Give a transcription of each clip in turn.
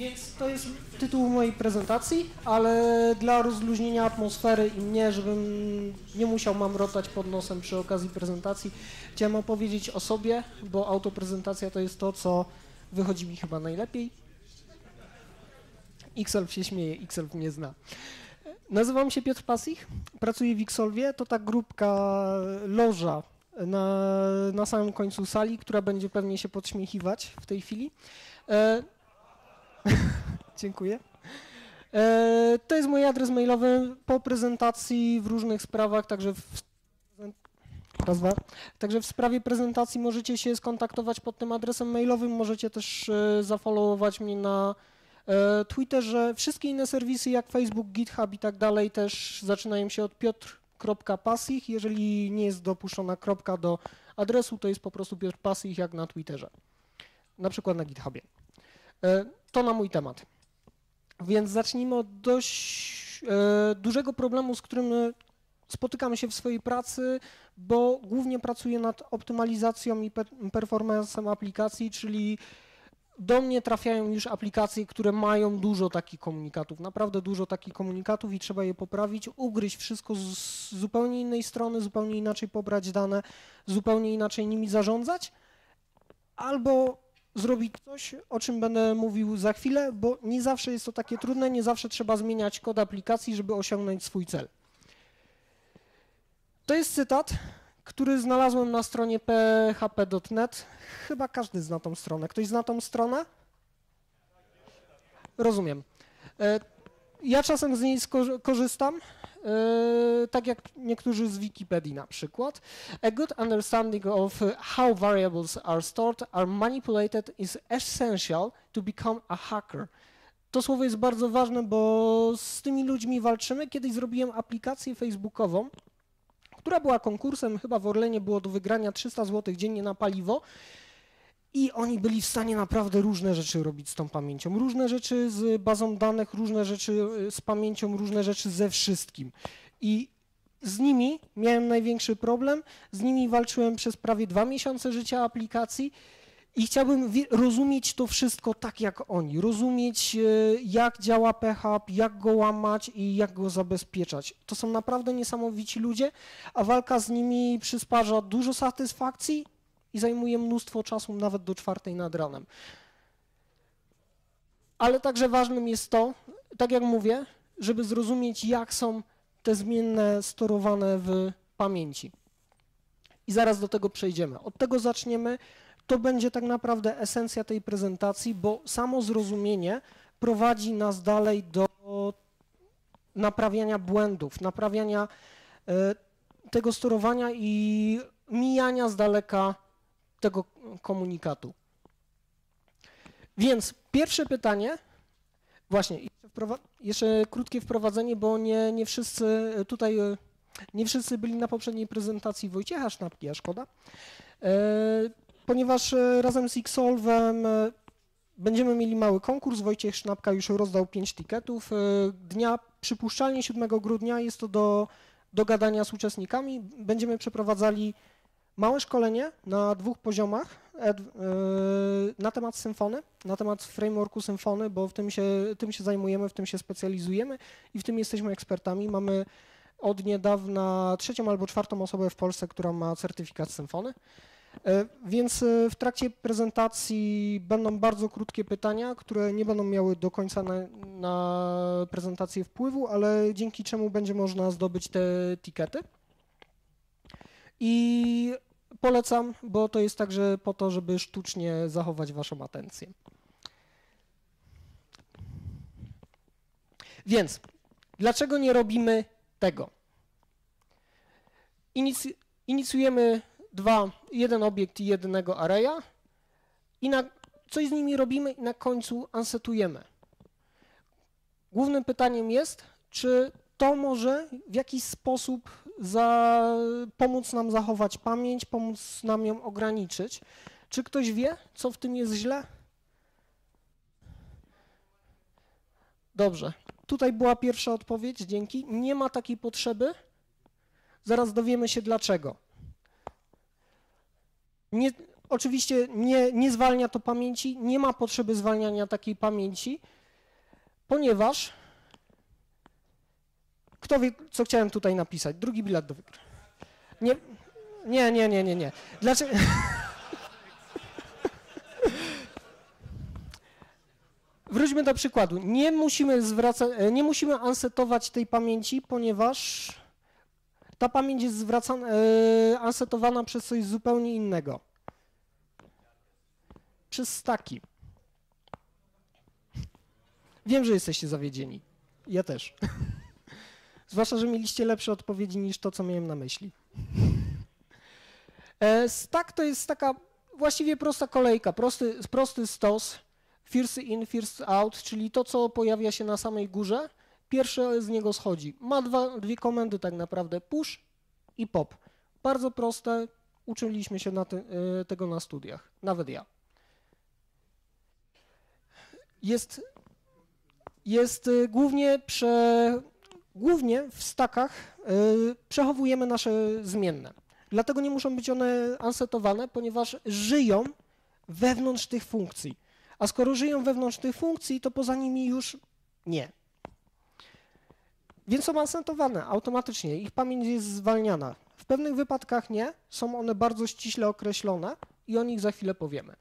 Więc to jest tytuł mojej prezentacji, ale dla rozluźnienia atmosfery i mnie, żebym nie musiał mamrotać pod nosem przy okazji prezentacji, chciałem opowiedzieć o sobie, bo autoprezentacja to jest to, co wychodzi mi chyba najlepiej. Xelf się śmieje, Xelf mnie zna. Nazywam się Piotr Pasich, pracuję w Xolvie, to ta grupka loża na samym końcu sali, która będzie pewnie się podśmiechiwać w tej chwili. Dziękuję. To jest mój adres mailowy po prezentacji w różnych sprawach, także w sprawie prezentacji możecie się skontaktować pod tym adresem mailowym, możecie też zafollowować mnie na Twitterze. Wszystkie inne serwisy jak Facebook, GitHub i tak dalej też zaczynają się od piotr.pasich. Jeżeli nie jest dopuszczona kropka do adresu, to jest po prostu Piotr Pasich jak na Twitterze, na przykład na GitHubie. To na mój temat. Więc zacznijmy od dość dużego problemu, z którym spotykam się w swojej pracy, bo głównie pracuję nad optymalizacją i performancem aplikacji, czyli do mnie trafiają już aplikacje, które mają dużo takich komunikatów, naprawdę dużo takich komunikatów i trzeba je poprawić, ugryźć wszystko z zupełnie innej strony, zupełnie inaczej pobrać dane, zupełnie inaczej nimi zarządzać, albo zrobić coś, o czym będę mówił za chwilę, bo nie zawsze jest to takie trudne, nie zawsze trzeba zmieniać kod aplikacji, żeby osiągnąć swój cel. To jest cytat, który znalazłem na stronie php.net. Chyba każdy zna tą stronę. Ktoś zna tą stronę? Rozumiem. Ja czasem z niej korzystam, tak jak niektórzy z Wikipedii na przykład. A good understanding of how variables are stored are manipulated is essential to become a hacker. To słowo jest bardzo ważne, bo z tymi ludźmi walczymy. Kiedyś zrobiłem aplikację facebookową, która była konkursem, chyba w Orlenie było do wygrania 300 zł dziennie na paliwo i oni byli w stanie naprawdę różne rzeczy robić z tą pamięcią. Różne rzeczy z bazą danych, różne rzeczy z pamięcią, różne rzeczy ze wszystkim. I z nimi miałem największy problem, z nimi walczyłem przez prawie 2 miesiące życia aplikacji i chciałbym rozumieć to wszystko tak jak oni, rozumieć jak działa PHP, jak go łamać i jak go zabezpieczać. To są naprawdę niesamowici ludzie, a walka z nimi przysparza dużo satysfakcji i zajmuje mnóstwo czasu, nawet do 4 nad ranem. Ale także ważnym jest to, tak jak mówię, żeby zrozumieć, jak są te zmienne storowane w pamięci. I zaraz do tego przejdziemy. Od tego zaczniemy. To będzie tak naprawdę esencja tej prezentacji, bo samo zrozumienie prowadzi nas dalej do naprawiania błędów, naprawiania tego sterowania i mijania z daleka tego komunikatu. Więc pierwsze pytanie, właśnie, jeszcze krótkie wprowadzenie, bo nie wszyscy tutaj, nie wszyscy byli na poprzedniej prezentacji Wojciecha Sznapki, a szkoda. Ponieważ razem z Xolvem będziemy mieli mały konkurs, Wojciech Sznapka już rozdał 5 tiketów. Dnia przypuszczalnie 7 grudnia jest to do gadania z uczestnikami. Będziemy przeprowadzali małe szkolenie na 2 poziomach na temat Symfony, na temat frameworku Symfony, bo tym się zajmujemy, w tym się specjalizujemy i w tym jesteśmy ekspertami. Mamy od niedawna 3. albo 4. osobę w Polsce, która ma certyfikat Symfony. Więc w trakcie prezentacji będą bardzo krótkie pytania, które nie będą miały do końca na prezentację wpływu, ale dzięki czemu będzie można zdobyć te tikety. I polecam, bo to jest także po to, żeby sztucznie zachować waszą atencję. Więc dlaczego nie robimy tego? Inicjujemy jeden obiekt i jednego arraya i coś z nimi robimy i na końcu unsetujemy. Głównym pytaniem jest, czy to może w jakiś sposób pomóc nam zachować pamięć, pomóc nam ją ograniczyć. Czy ktoś wie, co w tym jest źle? Dobrze. Tutaj była pierwsza odpowiedź, dzięki. Nie ma takiej potrzeby. Zaraz dowiemy się dlaczego. Oczywiście nie zwalnia to pamięci, nie ma potrzeby zwalniania takiej pamięci, ponieważ kto wie, co chciałem tutaj napisać? Drugi bilet do wygrania. Nie. Dlaczego? Wróćmy do przykładu. Nie musimy unsetować tej pamięci, ponieważ ta pamięć jest unsetowana przez coś zupełnie innego. Przez staki. Wiem, że jesteście zawiedzieni. Ja też. Zwłaszcza, że mieliście lepsze odpowiedzi niż to, co miałem na myśli. Stack to jest taka właściwie prosta kolejka, prosty stos, first in, first out, czyli to, co pojawia się na samej górze, pierwsze z niego schodzi. Ma dwie komendy tak naprawdę, push i pop. Bardzo proste, uczyliśmy się tego na studiach, nawet ja. Głównie w stackach przechowujemy nasze zmienne. Dlatego nie muszą być one unsetowane, ponieważ żyją wewnątrz tych funkcji. A skoro żyją wewnątrz tych funkcji, to poza nimi już nie. Więc są unsetowane automatycznie, ich pamięć jest zwalniana. W pewnych wypadkach nie, są one bardzo ściśle określone i o nich za chwilę powiemy.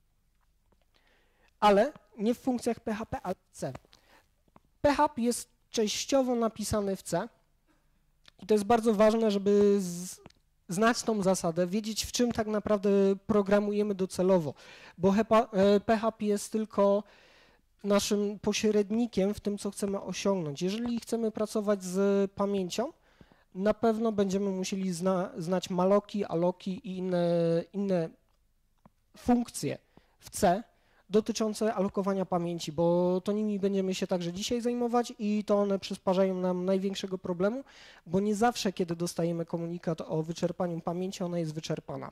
Ale nie w funkcjach PHP, ale w C. PHP jest częściowo napisany w C i to jest bardzo ważne, żeby znać tą zasadę, wiedzieć, w czym tak naprawdę programujemy docelowo, bo PHP jest tylko naszym pośrednikiem w tym, co chcemy osiągnąć. Jeżeli chcemy pracować z pamięcią, na pewno będziemy musieli znać malloki, alloki i inne funkcje w C dotyczące alokowania pamięci, bo to nimi będziemy się także dzisiaj zajmować i to one przysparzają nam największego problemu, bo nie zawsze, kiedy dostajemy komunikat o wyczerpaniu pamięci, ona jest wyczerpana.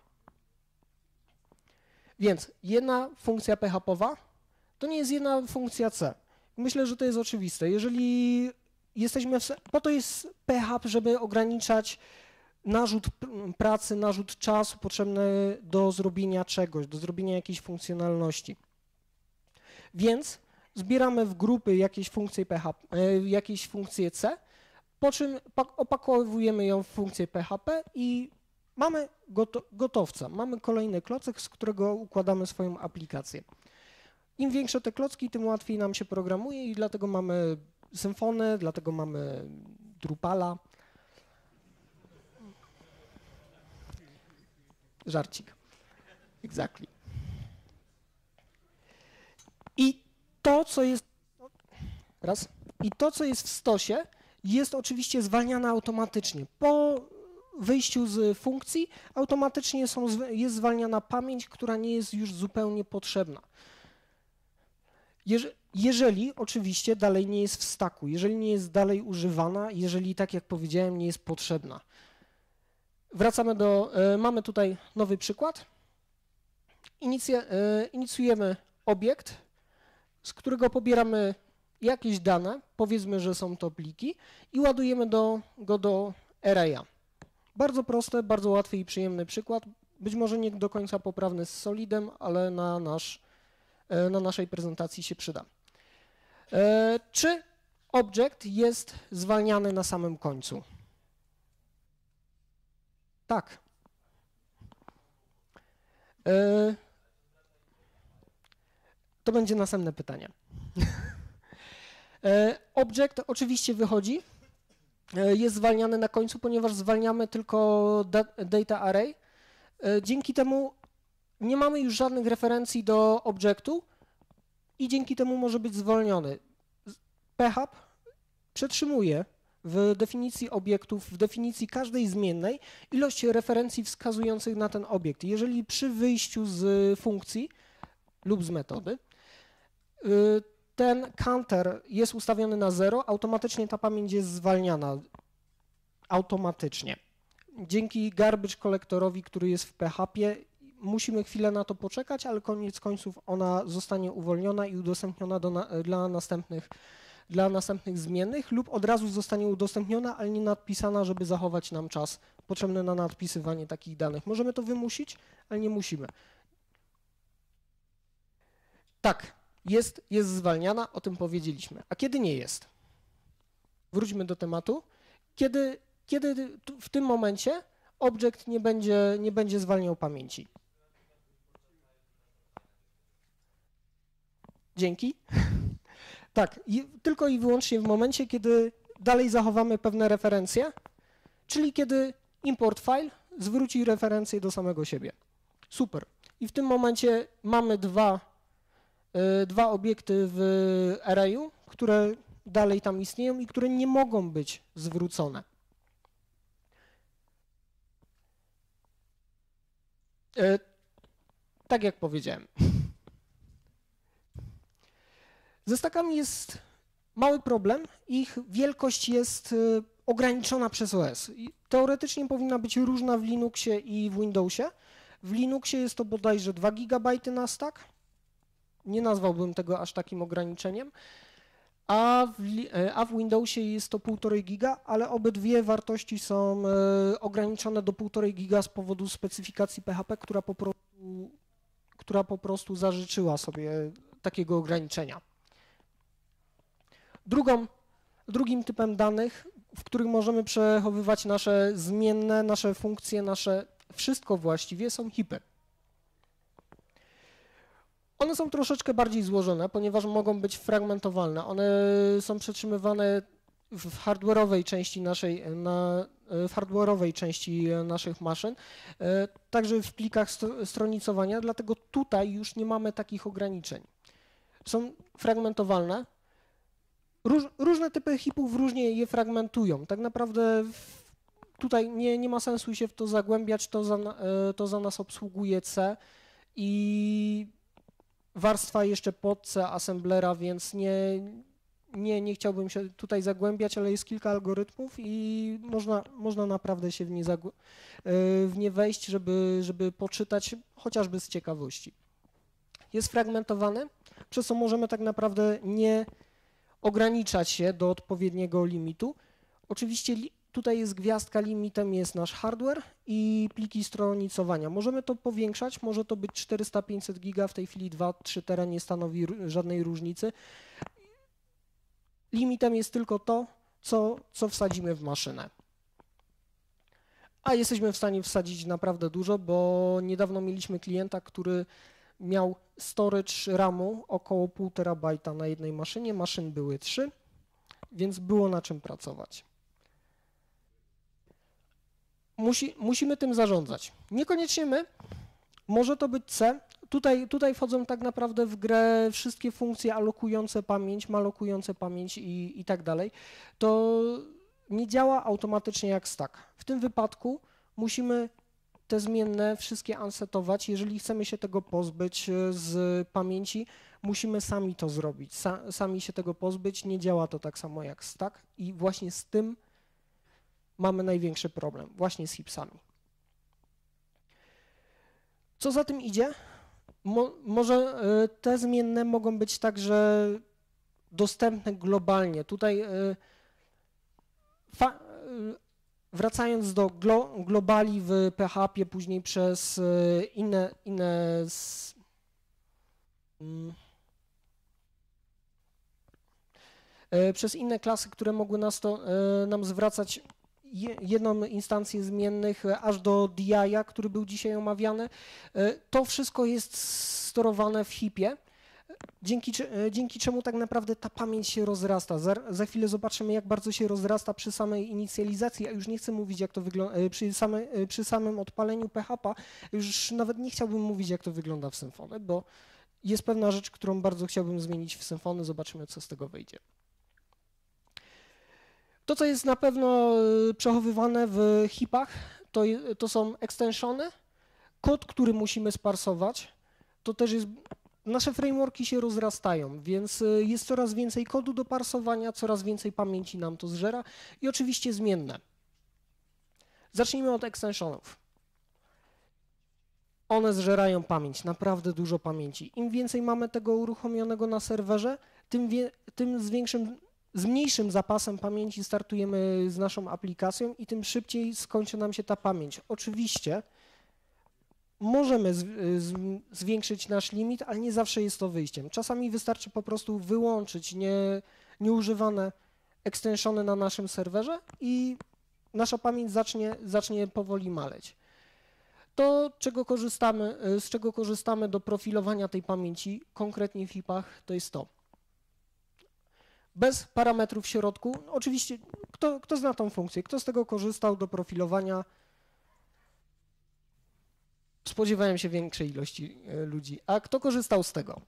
Więc jedna funkcja PHP-owa to nie jest jedna funkcja C. Myślę, że to jest oczywiste. Jeżeli jesteśmy po to jest PHP, żeby ograniczać narzut pracy, narzut czasu potrzebny do zrobienia czegoś, do zrobienia jakiejś funkcjonalności. Więc zbieramy w grupy jakieś funkcje PHP, jakieś funkcje C, po czym opakowujemy ją w funkcję PHP i mamy gotowca. Mamy kolejny klocek, z którego układamy swoją aplikację. Im większe te klocki, tym łatwiej nam się programuje i dlatego mamy Symfony, dlatego mamy Drupala. Żarcik. Exactly. I to, co jest w stosie, jest oczywiście zwalniane automatycznie. Po wyjściu z funkcji automatycznie jest zwalniana pamięć, która nie jest już zupełnie potrzebna. Jeżeli oczywiście dalej nie jest w stacku, jeżeli nie jest dalej używana, jeżeli, tak jak powiedziałem, nie jest potrzebna. Mamy tutaj nowy przykład. Inicjujemy obiekt, z którego pobieramy jakieś dane, powiedzmy, że są to pliki i ładujemy go do arraya. Bardzo prosty, bardzo łatwy i przyjemny przykład. Być może nie do końca poprawny z Solidem, ale na naszej prezentacji się przyda. Czy object jest zwalniany na samym końcu? Tak. To będzie następne pytanie. Object oczywiście wychodzi, jest zwalniany na końcu, ponieważ zwalniamy tylko data array. Dzięki temu nie mamy już żadnych referencji do obiektu i dzięki temu może być zwolniony. PHP przetrzymuje w definicji obiektów, w definicji każdej zmiennej ilość referencji wskazujących na ten obiekt. Jeżeli przy wyjściu z funkcji lub z metody ten counter jest ustawiony na 0, automatycznie ta pamięć jest zwalniana. Automatycznie. Dzięki garbage kolektorowi, który jest w PHP, musimy chwilę na to poczekać, ale koniec końców ona zostanie uwolniona i udostępniona dla następnych zmiennych lub od razu zostanie udostępniona, ale nie nadpisana, żeby zachować nam czas potrzebny na nadpisywanie takich danych. Możemy to wymusić, ale nie musimy. Tak, jest zwalniana, o tym powiedzieliśmy. A kiedy nie jest? Wróćmy do tematu. Kiedy w tym momencie obiekt nie będzie zwalniał pamięci? Dzięki. Tak, tylko i wyłącznie w momencie, kiedy dalej zachowamy pewne referencje, czyli kiedy import file zwróci referencję do samego siebie. Super. I w tym momencie mamy dwa obiekty w arrayu, które dalej tam istnieją i które nie mogą być zwrócone. Tak jak powiedziałem. Ze stackami jest mały problem, ich wielkość jest ograniczona przez OS. Teoretycznie powinna być różna w Linuxie i w Windowsie. W Linuxie jest to bodajże 2 GB na stack. Nie nazwałbym tego aż takim ograniczeniem. A w Windowsie jest to 1,5 giga, ale obydwie wartości są ograniczone do 1,5 giga z powodu specyfikacji PHP, która po prostu zażyczyła sobie takiego ograniczenia. Drugim typem danych, w których możemy przechowywać nasze zmienne, nasze funkcje, nasze wszystko właściwie, są heapy. One są troszeczkę bardziej złożone, ponieważ mogą być fragmentowalne. One są przetrzymywane w hardware'owej części naszych maszyn, także w plikach stronicowania, dlatego tutaj już nie mamy takich ograniczeń. Są fragmentowalne. Różne typy heapów różnie je fragmentują. Tak naprawdę tutaj nie ma sensu się w to zagłębiać, to za nas obsługuje C i warstwa jeszcze pod C assemblera, więc nie chciałbym się tutaj zagłębiać, ale jest kilka algorytmów i można naprawdę się w nie wejść, żeby poczytać chociażby z ciekawości. Jest fragmentowany, przez co możemy tak naprawdę nie ograniczać się do odpowiedniego limitu. Oczywiście tutaj jest gwiazdka, limitem jest nasz hardware i pliki stronicowania. Możemy to powiększać, może to być 400-500 giga, w tej chwili 2-3 tera nie stanowi żadnej różnicy. Limitem jest tylko to, co wsadzimy w maszynę. A jesteśmy w stanie wsadzić naprawdę dużo, bo niedawno mieliśmy klienta, który miał storage RAMu około 1,5 terabajta na jednej maszynie, maszyn były 3, więc było na czym pracować. Musimy tym zarządzać. Niekoniecznie my, może to być C. Tutaj wchodzą tak naprawdę w grę wszystkie funkcje alokujące pamięć, malokujące pamięć i tak dalej. To nie działa automatycznie jak stack. W tym wypadku musimy te zmienne wszystkie unsetować. Jeżeli chcemy się tego pozbyć z pamięci, musimy sami to zrobić. Sami się tego pozbyć. Nie działa to tak samo jak stack i właśnie z tym mamy największy problem, właśnie z heapsami. Co za tym idzie? Może te zmienne mogą być także dostępne globalnie. Tutaj wracając do globali w PHP, później przez przez inne klasy, które mogły nam zwracać jedną instancję zmiennych, aż do DI-a, który był dzisiaj omawiany. To wszystko jest sterowane w heapie, dzięki czemu tak naprawdę ta pamięć się rozrasta. Za chwilę zobaczymy, jak bardzo się rozrasta przy samej inicjalizacji, a już nie chcę mówić, jak to wygląda przy samym odpaleniu PHP, już nawet nie chciałbym mówić, jak to wygląda w Symfony, bo jest pewna rzecz, którą bardzo chciałbym zmienić w Symfony, zobaczymy, co z tego wyjdzie. To, co jest na pewno przechowywane w heapach, to są extensiony, kod, który musimy sparsować, to też jest, nasze frameworki się rozrastają, więc jest coraz więcej kodu do parsowania, coraz więcej pamięci nam to zżera i oczywiście zmienne. Zacznijmy od extensionów. One zżerają pamięć, naprawdę dużo pamięci. Im więcej mamy tego uruchomionego na serwerze, tym z mniejszym zapasem pamięci startujemy z naszą aplikacją i tym szybciej skończy nam się ta pamięć. Oczywiście możemy zwiększyć nasz limit, ale nie zawsze jest to wyjściem. Czasami wystarczy po prostu wyłączyć nieużywane extensiony na naszym serwerze i nasza pamięć zacznie powoli maleć. To, z czego korzystamy do profilowania tej pamięci, konkretnie w heapach, to jest to. Bez parametrów w środku, oczywiście, kto zna tą funkcję, kto z tego korzystał do profilowania, spodziewałem się większej ilości ludzi, a kto korzystał z tego?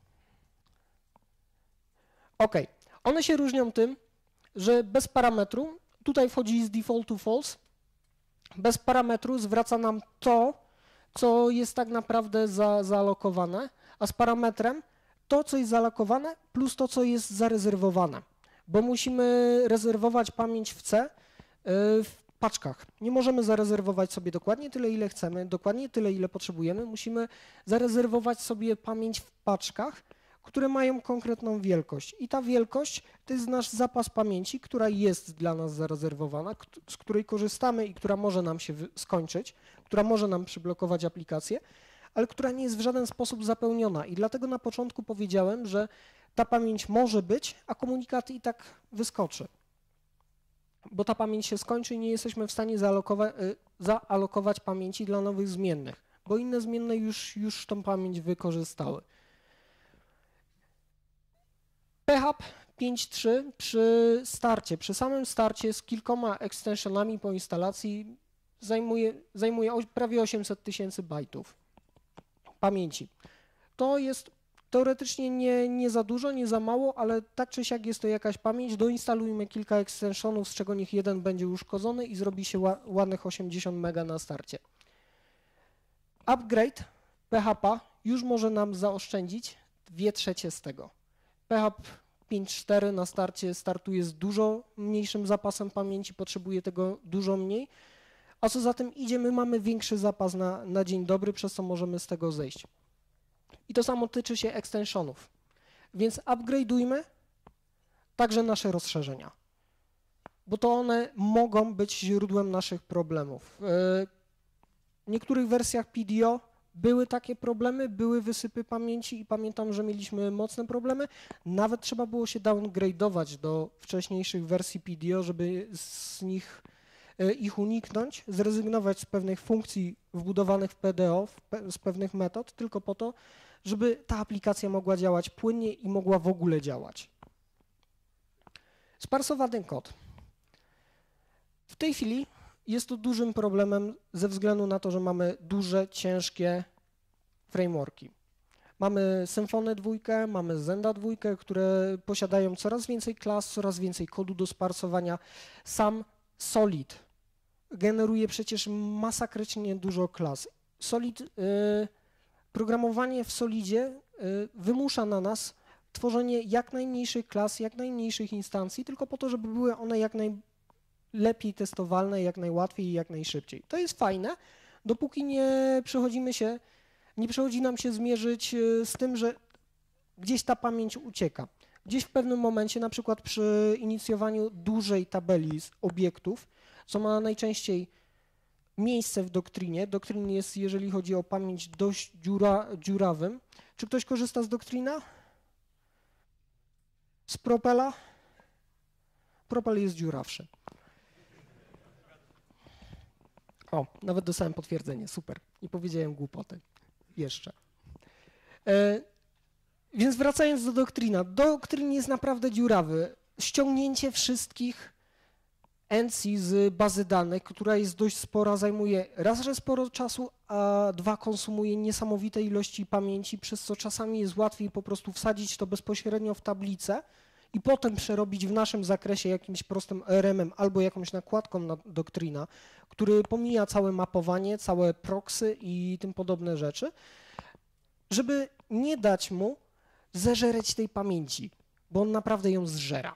OK, one się różnią tym, że bez parametru, tutaj wchodzi z defaultu false, bez parametru zwraca nam to, co jest tak naprawdę zaalokowane, a z parametrem to, co jest zaalokowane, plus to, co jest zarezerwowane, bo musimy rezerwować pamięć w C w paczkach. Nie możemy zarezerwować sobie dokładnie tyle, ile chcemy, dokładnie tyle, ile potrzebujemy. Musimy zarezerwować sobie pamięć w paczkach, które mają konkretną wielkość. I ta wielkość to jest nasz zapas pamięci, która jest dla nas zarezerwowana, z której korzystamy i która może nam się skończyć, która może nam przyblokować aplikację, ale która nie jest w żaden sposób zapełniona. I dlatego na początku powiedziałem, że ta pamięć może być, a komunikat i tak wyskoczy. Bo ta pamięć się skończy i nie jesteśmy w stanie zaalokować pamięci dla nowych zmiennych, bo inne zmienne już tą pamięć wykorzystały. PHP 5.3 przy samym starcie z kilkoma extensionami po instalacji zajmuje prawie 800 000 bajtów pamięci. To jest teoretycznie nie za dużo, nie za mało, ale tak czy siak jest to jakaś pamięć. Doinstalujmy kilka extensionów, z czego niech jeden będzie uszkodzony i zrobi się ładnych 80 MB na starcie. Upgrade PHP już może nam zaoszczędzić 2/3 z tego. PHP 5.4 na starcie startuje z dużo mniejszym zapasem pamięci, potrzebuje tego dużo mniej, a co za tym idzie, my mamy większy zapas na dzień dobry, przez co możemy z tego zejść. I to samo tyczy się extensionów, więc upgrade'ujmy także nasze rozszerzenia, bo to one mogą być źródłem naszych problemów. W niektórych wersjach PDO były takie problemy, były wysypy pamięci i pamiętam, że mieliśmy mocne problemy. Nawet trzeba było się downgrade'ować do wcześniejszych wersji PDO, żeby ich uniknąć, zrezygnować z pewnych funkcji wbudowanych w PDO, z pewnych metod, tylko po to, żeby ta aplikacja mogła działać płynnie i mogła w ogóle działać. Sparsowany kod. W tej chwili jest to dużym problemem ze względu na to, że mamy duże, ciężkie frameworki. Mamy Symfony 2, mamy Zenda 2, które posiadają coraz więcej klas, coraz więcej kodu do sparsowania. Sam Solid generuje przecież masakrycznie dużo klas. Programowanie w Solidzie wymusza na nas tworzenie jak najmniejszych klas, jak najmniejszych instancji, tylko po to, żeby były one jak najlepiej testowalne, jak najłatwiej i jak najszybciej. To jest fajne, dopóki nie przychodzi nam się zmierzyć z tym, że gdzieś ta pamięć ucieka. Gdzieś w pewnym momencie, na przykład przy inicjowaniu dużej tabeli z obiektów, co ma najczęściej miejsce w doktrynie. Doktryn jest, jeżeli chodzi o pamięć, dość dziurawym. Czy ktoś korzysta z Doktrina? Z Propela? Propel jest dziurawszy. O, nawet dostałem potwierdzenie, super. Nie powiedziałem głupoty. Jeszcze. Więc wracając do Doktrina. Doktryn jest naprawdę dziurawy. Ściągnięcie wszystkich NC z bazy danych, która jest dość spora, zajmuje raz, że sporo czasu, a dwa, konsumuje niesamowite ilości pamięci, przez co czasami jest łatwiej po prostu wsadzić to bezpośrednio w tablicę i potem przerobić w naszym zakresie jakimś prostym ORM-em albo jakąś nakładką na Doktrina, który pomija całe mapowanie, całe proxy i tym podobne rzeczy, żeby nie dać mu zeżereć tej pamięci, bo on naprawdę ją zżera.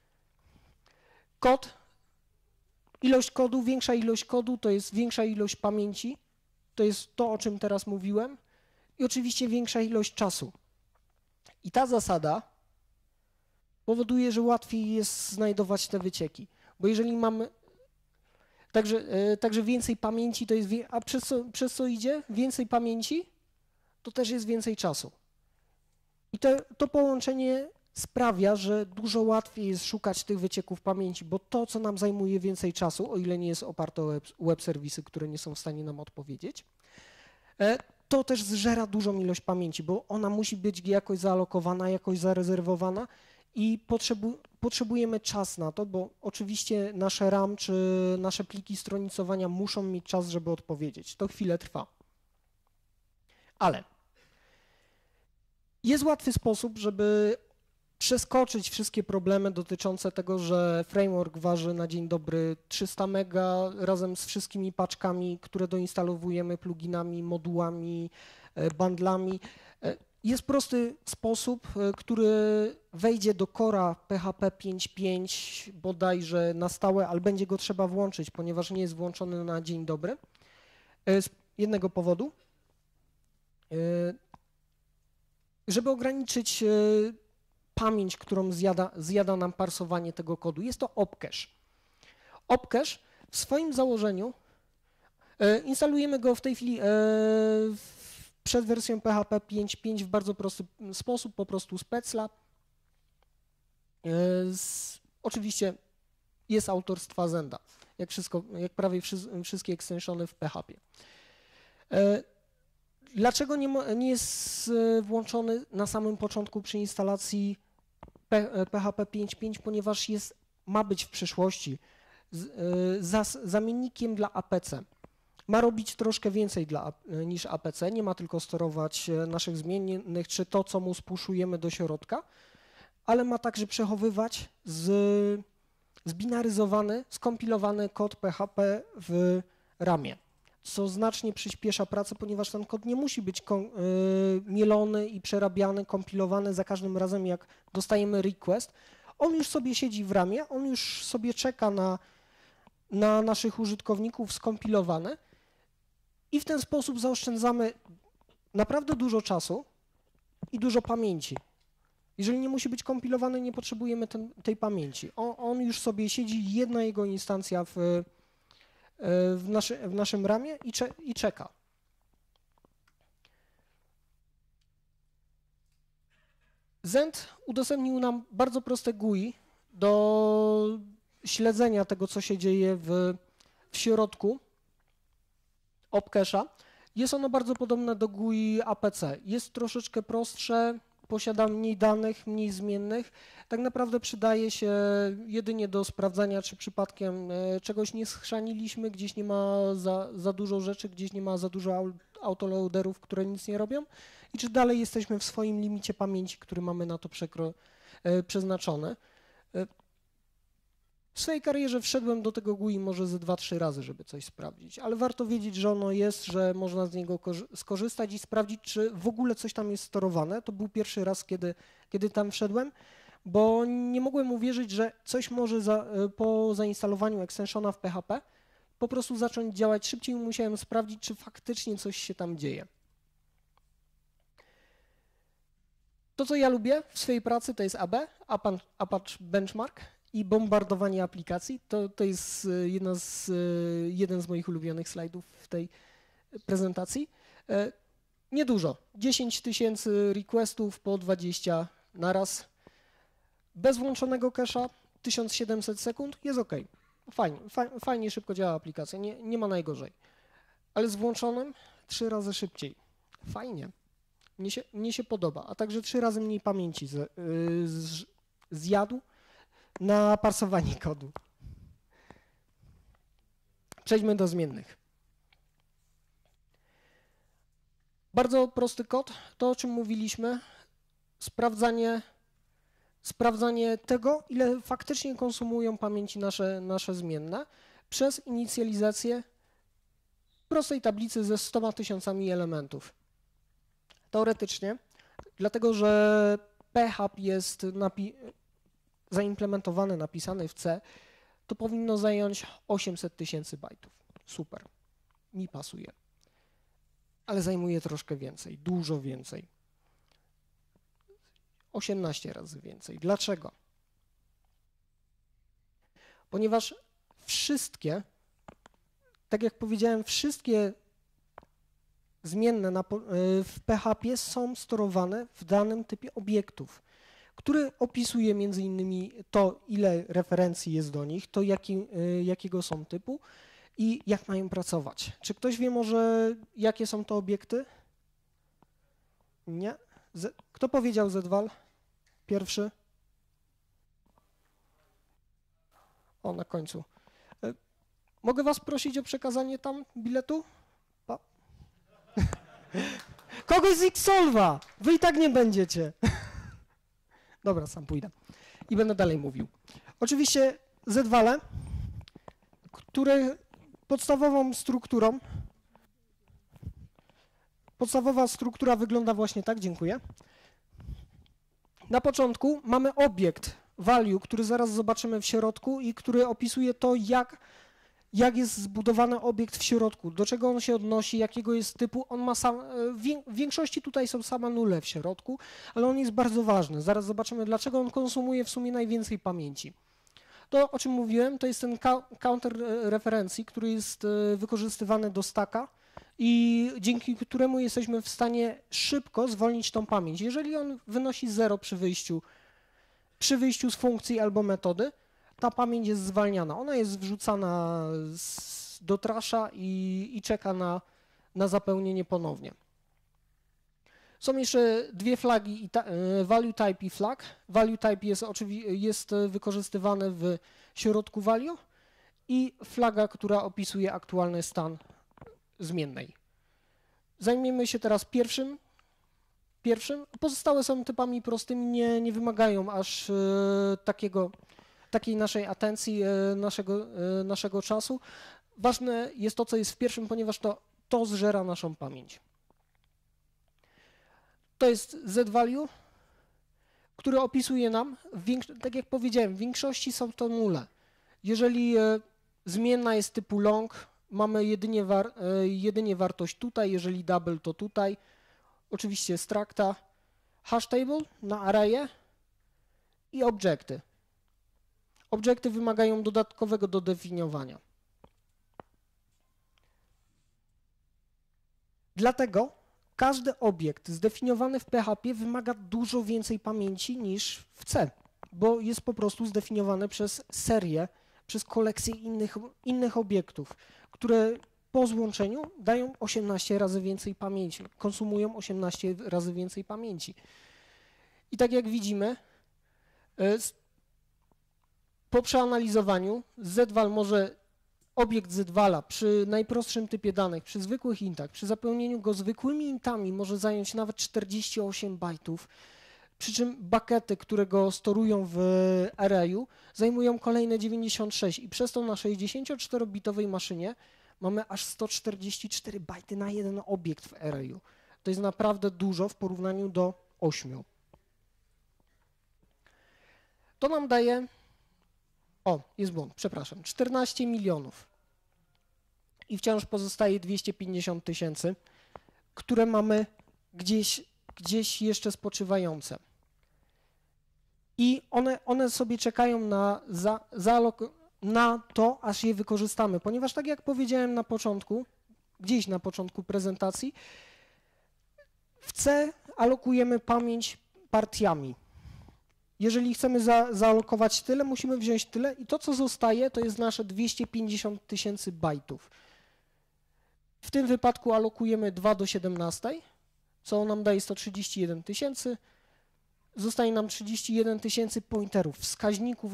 Ilość kodu, większa ilość kodu to jest większa ilość pamięci, to jest to, o czym teraz mówiłem, i oczywiście większa ilość czasu. I ta zasada powoduje, że łatwiej jest znajdować te wycieki, bo jeżeli mamy, Także więcej pamięci to jest, a przez co idzie? Więcej pamięci to też jest więcej czasu. I to połączenie sprawia, że dużo łatwiej jest szukać tych wycieków pamięci, bo to, co nam zajmuje więcej czasu, o ile nie jest oparte o web serwisy, które nie są w stanie nam odpowiedzieć, to też zżera dużą ilość pamięci, bo ona musi być jakoś zaalokowana, jakoś zarezerwowana i potrzebujemy czas na to, bo oczywiście nasze RAM czy nasze pliki stronicowania muszą mieć czas, żeby odpowiedzieć. To chwilę trwa. Ale jest łatwy sposób, żeby przeskoczyć wszystkie problemy dotyczące tego, że framework waży na dzień dobry 300 mega razem z wszystkimi paczkami, które doinstalowujemy, pluginami, modułami, bundlami. Jest prosty sposób, który wejdzie do Core'a PHP 5.5 bodajże na stałe, ale będzie go trzeba włączyć, ponieważ nie jest włączony na dzień dobry. Z jednego powodu. Żeby ograniczyć pamięć, którą zjada nam parsowanie tego kodu. Jest to opcache. Opcache w swoim założeniu, instalujemy go w tej chwili przed wersją PHP 5.5 w bardzo prosty sposób, po prostu z Pecla. Oczywiście jest autorstwa Zenda, jak prawie wszystkie extensiony w PHP. Dlaczego nie jest włączony na samym początku przy instalacji PHP 5.5? Ponieważ ma być w przyszłości zamiennikiem dla APC. Ma robić troszkę więcej niż APC, nie ma tylko sterować naszych zmiennych, czy to, co mu spuszujemy do środka, ale ma także przechowywać zbinaryzowany, skompilowany kod PHP w RAM-ie, co znacznie przyspiesza pracę, ponieważ ten kod nie musi być mielony i przerabiany, kompilowany za każdym razem, jak dostajemy request. On już sobie siedzi w RAM-ie, on już sobie czeka na naszych użytkowników skompilowany i w ten sposób zaoszczędzamy naprawdę dużo czasu i dużo pamięci. Jeżeli nie musi być kompilowany, nie potrzebujemy tej pamięci. On już sobie siedzi, jedna jego instancja w naszym RAM-ie i czeka. Zend udostępnił nam bardzo proste GUI do śledzenia tego, co się dzieje w środku opcache'a. Jest ono bardzo podobne do GUI APC. Jest troszeczkę prostsze, posiada mniej danych, mniej zmiennych. Tak naprawdę przydaje się jedynie do sprawdzania, czy przypadkiem czegoś nie schrzaniliśmy, gdzieś nie ma za dużo rzeczy, gdzieś nie ma za dużo autoloaderów, które nic nie robią i czy dalej jesteśmy w swoim limicie pamięci, który mamy na to przeznaczony. W swojej karierze wszedłem do tego GUI może ze 2-3 razy, żeby coś sprawdzić, ale warto wiedzieć, że ono jest, że można z niego skorzystać i sprawdzić, czy w ogóle coś tam jest sterowane. To był pierwszy raz, kiedy tam wszedłem, bo nie mogłem uwierzyć, że coś może po zainstalowaniu extensiona w PHP po prostu zacząć działać szybciej i musiałem sprawdzić, czy faktycznie coś się tam dzieje. To, co ja lubię w swojej pracy, to jest Apache Benchmark i bombardowanie aplikacji. To jest jeden z moich ulubionych slajdów w tej prezentacji. Niedużo, 10 000 requestów po 20 naraz. Bez włączonego cache'a 1700 sekund jest ok. Fajnie szybko działa aplikacja, nie ma najgorzej. Ale z włączonym 3 razy szybciej. Fajnie. Mnie się podoba, a także 3 razy mniej pamięci zjadł na parsowanie kodu. Przejdźmy do zmiennych. Bardzo prosty kod, to o czym mówiliśmy, sprawdzanie tego, ile faktycznie konsumują pamięci nasze zmienne przez inicjalizację prostej tablicy ze 100 000 elementów. Teoretycznie, dlatego że PHP jest zaimplementowany, napisany w C, to powinno zająć 800 000 bajtów. Super, mi pasuje. Ale zajmuje troszkę więcej, dużo więcej. 18 razy więcej. Dlaczego? Ponieważ wszystkie tak jak powiedziałem, wszystkie zmienne w PHP są storowane w danym typie obiektów, który opisuje między innymi to, ile referencji jest do nich, to jakiego są typu i jak mają pracować. Czy ktoś wie może, jakie są to obiekty? Nie? Kto powiedział Zval? Pierwszy? O, na końcu. Mogę was prosić o przekazanie tam biletu? Kogoś z Xsolva! Wy i tak nie będziecie. Dobra, sam pójdę. I będę dalej mówił. Oczywiście Zwale, które podstawowa struktura wygląda właśnie tak, dziękuję. Na początku mamy obiekt value, który zaraz zobaczymy w środku i który opisuje to, jak jest zbudowany obiekt w środku, do czego on się odnosi, jakiego jest typu. On ma w większości tutaj są same nule w środku, ale on jest bardzo ważny. Zaraz zobaczymy, dlaczego on konsumuje w sumie najwięcej pamięci. To, o czym mówiłem, to jest ten counter referencji, który jest wykorzystywany do stacka i dzięki któremu jesteśmy w stanie szybko zwolnić tą pamięć. Jeżeli on wynosi 0 przy wyjściu z funkcji albo metody, ta pamięć jest zwalniana. Ona jest wrzucana do trasza i czeka na zapełnienie ponownie. Są jeszcze dwie flagi, value type i flag. Value type jest wykorzystywany w środku value i flaga, która opisuje aktualny stan zmiennej. Zajmiemy się teraz pierwszym. Pozostałe są typami prostymi, nie wymagają aż takiej naszej atencji, naszego czasu. Ważne jest to, co jest w pierwszym, ponieważ to zżera naszą pamięć. To jest Z-value, który opisuje nam, tak jak powiedziałem, w większości są to nule. Jeżeli zmienna jest typu long, mamy jedynie wartość tutaj, jeżeli double to tutaj. Oczywiście structa, hash table na array'e i obiekty. Obiekty wymagają dodatkowego dodefiniowania. Dlatego każdy obiekt zdefiniowany w PHP wymaga dużo więcej pamięci niż w C, bo jest po prostu zdefiniowany przez serię, przez kolekcję innych obiektów, które po złączeniu dają 18 razy więcej pamięci, konsumują 18 razy więcej pamięci. I tak jak widzimy, po przeanalizowaniu Zval może obiekt Zvala przy najprostszym typie danych, przy zwykłych intach, przy zapełnieniu go zwykłymi intami może zająć nawet 48 bajtów, przy czym buckety, które go storują w arrayu, zajmują kolejne 96 i przez to na 64-bitowej maszynie mamy aż 144 bajty na jeden obiekt w arrayu. To jest naprawdę dużo w porównaniu do 8. To nam daje, jest błąd, przepraszam, 14 milionów. I wciąż pozostaje 250 000, które mamy gdzieś jeszcze spoczywające. I one sobie czekają na to, aż je wykorzystamy, ponieważ tak jak powiedziałem na początku, gdzieś na początku prezentacji, w C alokujemy pamięć partiami. Jeżeli chcemy zaalokować tyle, musimy wziąć tyle i to, co zostaje, to jest nasze 250 000 bajtów. W tym wypadku alokujemy 2 do 17, co nam daje 131 000. Zostaje nam 31 000 pointerów, wskaźników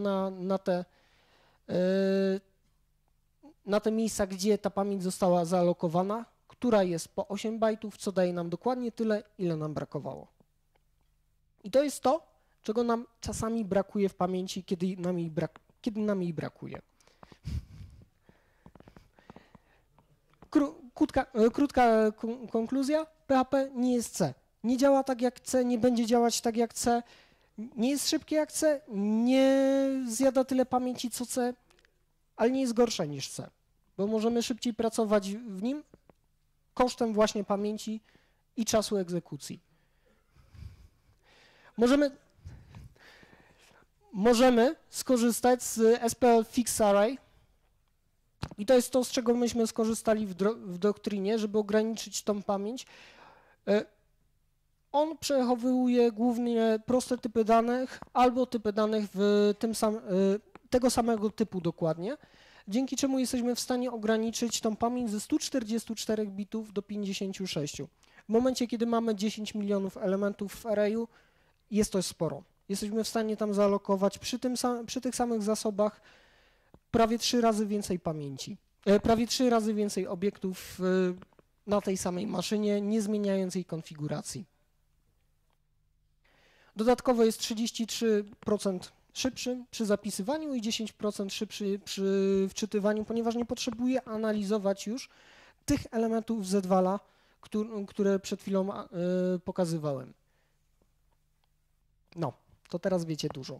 na te miejsca, gdzie ta pamięć została zaalokowana, która jest po 8 bajtów, co daje nam dokładnie tyle, ile nam brakowało. I to jest to, czego nam czasami brakuje w pamięci, kiedy nam jej brakuje. Krótka konkluzja. PHP nie jest C. Nie działa tak jak C, nie będzie działać tak jak C, nie jest szybkie jak C, nie zjada tyle pamięci co C, ale nie jest gorsze niż C, bo możemy szybciej pracować w nim kosztem właśnie pamięci i czasu egzekucji. Możemy skorzystać z SPL Fixed Array, I to jest to, z czego myśmy skorzystali w doktrynie, żeby ograniczyć tą pamięć. On przechowuje głównie proste typy danych albo typy danych tego samego typu dokładnie, dzięki czemu jesteśmy w stanie ograniczyć tą pamięć ze 144 bitów do 56. W momencie, kiedy mamy 10 milionów elementów w arrayu, jest to sporo. Jesteśmy w stanie tam zaalokować przy tych samych zasobach prawie 3 razy więcej pamięci, prawie 3 razy więcej obiektów na tej samej maszynie, nie zmieniając jej konfiguracji. Dodatkowo jest 33% szybszy przy zapisywaniu i 10% szybszy przy wczytywaniu, ponieważ nie potrzebuje analizować już tych elementów z Z2, które przed chwilą pokazywałem. No, to teraz wiecie dużo.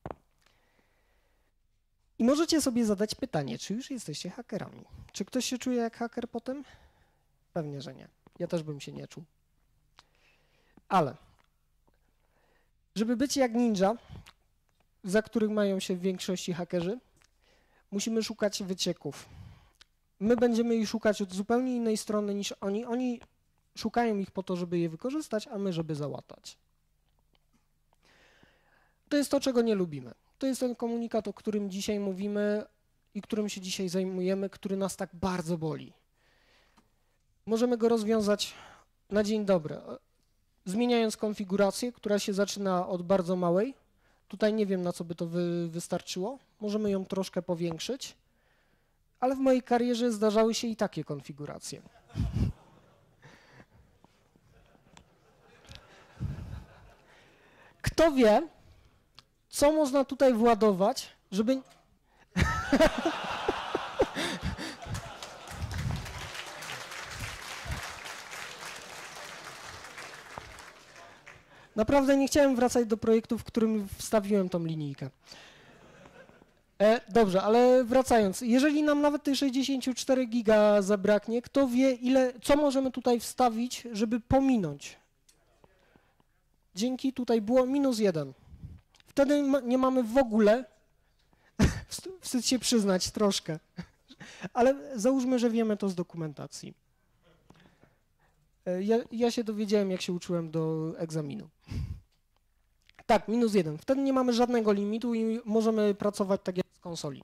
I możecie sobie zadać pytanie, czy już jesteście hakerami? Czy ktoś się czuje jak haker potem? Pewnie, że nie. Ja też bym się nie czuł. Ale żeby być jak ninja, za których mają się w większości hakerzy, musimy szukać wycieków. My będziemy ich szukać od zupełnie innej strony niż oni. Oni szukają ich po to, żeby je wykorzystać, a my, żeby załatać. To jest to, czego nie lubimy. To jest ten komunikat, o którym dzisiaj mówimy i którym się dzisiaj zajmujemy, który nas tak bardzo boli. Możemy go rozwiązać na dzień dobry, zmieniając konfigurację, która się zaczyna od bardzo małej. Tutaj nie wiem, na co by to wystarczyło. Możemy ją troszkę powiększyć, ale w mojej karierze zdarzały się i takie konfiguracje. Kto wie, co można tutaj władować, żeby... Naprawdę nie chciałem wracać do projektu, w którym wstawiłem tą linijkę. Dobrze, ale wracając, jeżeli nam nawet tej 64 giga zabraknie, kto wie, co możemy tutaj wstawić, żeby pominąć? Dzięki tutaj było -1. Wtedy nie mamy w ogóle, wstyd się przyznać troszkę, ale załóżmy, że wiemy to z dokumentacji. Ja się dowiedziałem, jak się uczyłem do egzaminu. Tak, -1. Wtedy nie mamy żadnego limitu i możemy pracować tak jak z konsoli.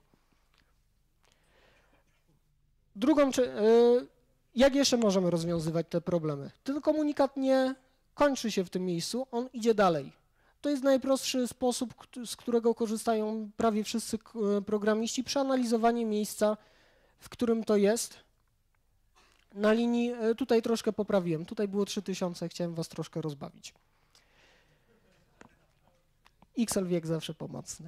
Jak jeszcze możemy rozwiązywać te problemy? Ten komunikat nie kończy się w tym miejscu, on idzie dalej. To jest najprostszy sposób, z którego korzystają prawie wszyscy programiści przy analizowaniu miejsca, w którym to jest. Na linii, tutaj troszkę poprawiłem, tutaj było 3000, chciałem was troszkę rozbawić. XL wiek zawsze pomocny.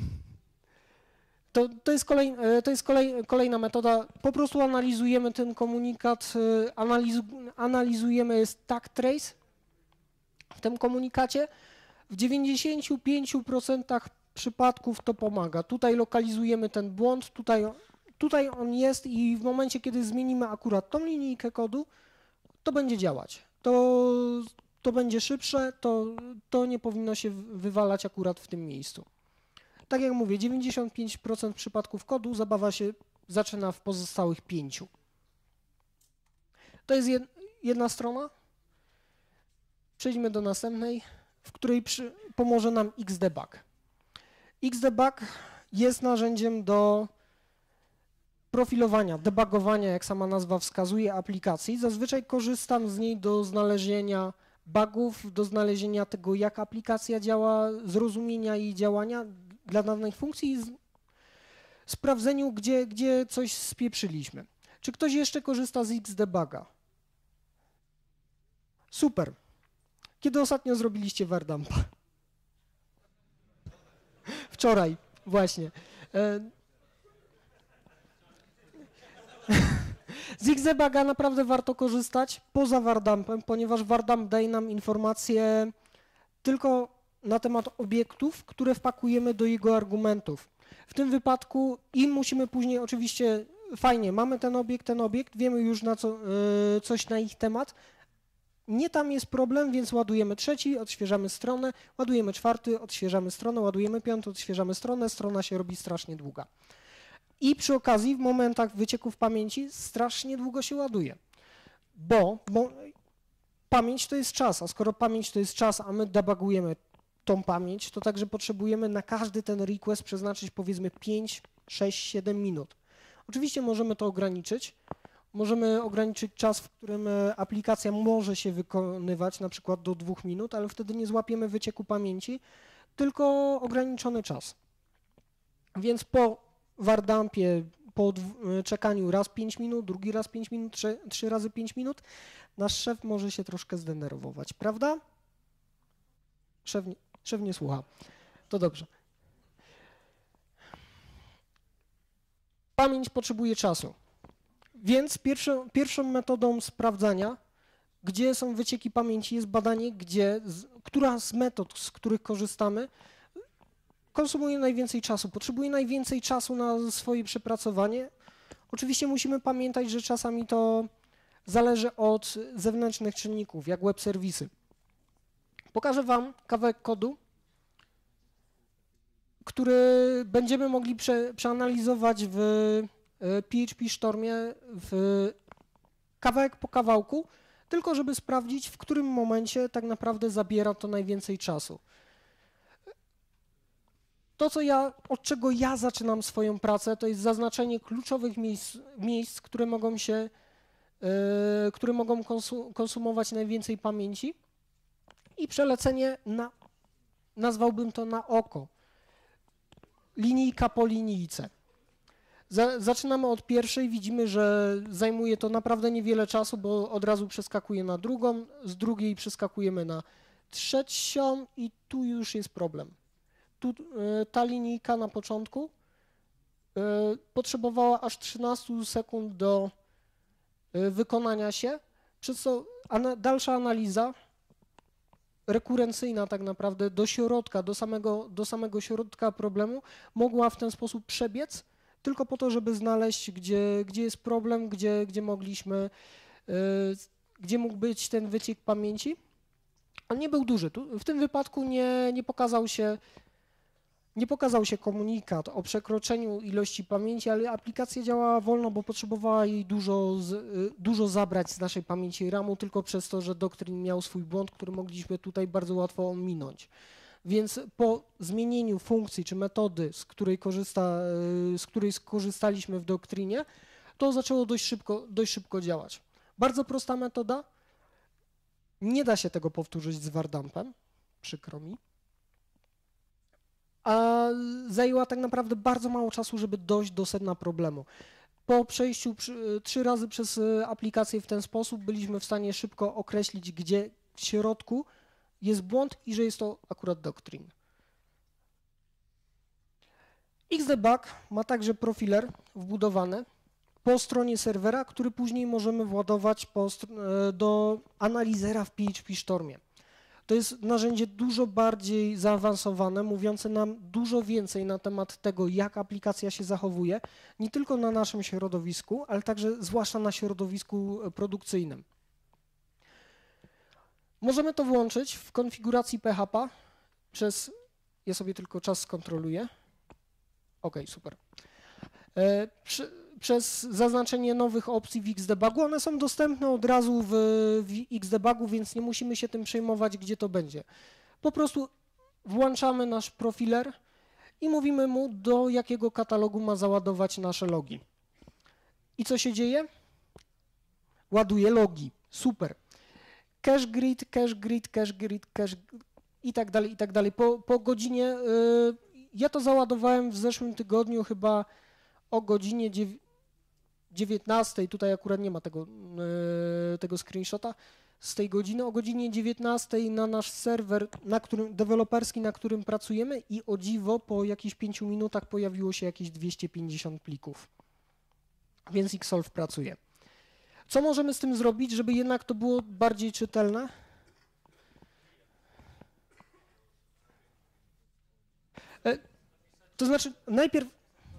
To jest kolejna metoda, po prostu analizujemy ten komunikat, analizujemy stack trace w tym komunikacie. W 95% przypadków to pomaga. Tutaj lokalizujemy ten błąd, tutaj on jest i w momencie, kiedy zmienimy akurat tą linijkę kodu, to będzie działać. To będzie szybsze, to nie powinno się wywalać akurat w tym miejscu. Tak jak mówię, 95% przypadków kodu zabawa się zaczyna w pozostałych 5. To jest jedna strona. Przejdźmy do następnej, w której pomoże nam Xdebug. Xdebug jest narzędziem do profilowania, debugowania, jak sama nazwa wskazuje, aplikacji. Zazwyczaj korzystam z niej do znalezienia bugów, do znalezienia tego, jak aplikacja działa, zrozumienia jej działania dla danej funkcji i sprawdzeniu, gdzie coś spieprzyliśmy. Czy ktoś jeszcze korzysta z Xdebuga? Super. Kiedy ostatnio zrobiliście wardumpa? Wczoraj, właśnie. Z Xdebuga naprawdę warto korzystać poza wardumpem, ponieważ wardump daje nam informacje tylko na temat obiektów, które wpakujemy do jego argumentów. W tym wypadku i musimy później oczywiście, fajnie, mamy ten obiekt, wiemy już coś na ich temat. Nie tam jest problem, więc ładujemy trzeci, odświeżamy stronę, ładujemy czwarty, odświeżamy stronę, ładujemy piąty, odświeżamy stronę, strona się robi strasznie długa. I przy okazji w momentach wycieków pamięci strasznie długo się ładuje, bo pamięć to jest czas, a skoro pamięć to jest czas, a my debugujemy tą pamięć, to także potrzebujemy na każdy ten request przeznaczyć powiedzmy 5, 6, 7 minut. Oczywiście możemy to ograniczyć. Możemy ograniczyć czas, w którym aplikacja może się wykonywać, na przykład do 2 minut, ale wtedy nie złapiemy wycieku pamięci, tylko ograniczony czas. Więc po wardumpie, po czekaniu raz 5 minut, drugi raz 5 minut, 3 razy 5 minut, nasz szef może się troszkę zdenerwować, prawda? Szef nie słucha. To dobrze. Pamięć potrzebuje czasu. Więc pierwszą metodą sprawdzania, gdzie są wycieki pamięci, jest badanie, która z metod, z których korzystamy, konsumuje najwięcej czasu, potrzebuje najwięcej czasu na swoje przepracowanie. Oczywiście musimy pamiętać, że czasami to zależy od zewnętrznych czynników, jak web serwisy. Pokażę Wam kawałek kodu, który będziemy mogli przeanalizować w PHP Stormie kawałek po kawałku, tylko żeby sprawdzić, w którym momencie tak naprawdę zabiera to najwięcej czasu. To, od czego ja zaczynam swoją pracę, to jest zaznaczenie kluczowych miejsc, które mogą konsumować najwięcej pamięci i przelecenie nazwałbym to na oko, linijka po linijce. Zaczynamy od pierwszej, widzimy, że zajmuje to naprawdę niewiele czasu, bo od razu przeskakuje na drugą, z drugiej przeskakujemy na trzecią i tu już jest problem. Ta linijka na początku potrzebowała aż 13 sekund do wykonania się, przez co dalsza analiza rekurencyjna tak naprawdę do środka, do samego środka problemu mogła w ten sposób przebiec, tylko po to, żeby znaleźć, gdzie jest problem, gdzie mógł być ten wyciek pamięci. On nie był duży. W tym wypadku nie pokazał się komunikat o przekroczeniu ilości pamięci, ale aplikacja działała wolno, bo potrzebowała jej dużo zabrać z naszej pamięci RAM-u, tylko przez to, że Doctrine miał swój błąd, który mogliśmy tutaj bardzo łatwo ominąć. Więc po zmienieniu funkcji czy metody, z której skorzystaliśmy w Doctrinie, to zaczęło dość szybko działać. Bardzo prosta metoda. Nie da się tego powtórzyć z wardumpem, przykro mi. A zajęła tak naprawdę bardzo mało czasu, żeby dojść do sedna problemu. Po przejściu 3 razy przez aplikację w ten sposób byliśmy w stanie szybko określić, gdzie w środku jest błąd i że jest to akurat Doctrine. Xdebug ma także profiler wbudowany po stronie serwera, który później możemy władować do analizera w PHP Stormie. To jest narzędzie dużo bardziej zaawansowane, mówiące nam dużo więcej na temat tego, jak aplikacja się zachowuje, nie tylko na naszym środowisku, ale także zwłaszcza na środowisku produkcyjnym. Możemy to włączyć w konfiguracji PHP ja sobie tylko czas skontroluję. OK, super. Przez zaznaczenie nowych opcji w Xdebugu. One są dostępne od razu w Xdebugu, więc nie musimy się tym przejmować, gdzie to będzie. Po prostu włączamy nasz profiler i mówimy mu, do jakiego katalogu ma załadować nasze logi. I co się dzieje? Ładuje logi. Super. Cache grid, cache grid, cache grid, cache i tak dalej, i tak dalej. Po godzinie, ja to załadowałem w zeszłym tygodniu chyba o godzinie 19, tutaj akurat nie ma tego screenshota z tej godziny, o godzinie 19 na nasz serwer, deweloperski, na którym pracujemy i o dziwo po jakichś 5 minutach pojawiło się jakieś 250 plików, więc Xsolve pracuje. Co możemy z tym zrobić, żeby jednak to było bardziej czytelne? To znaczy najpierw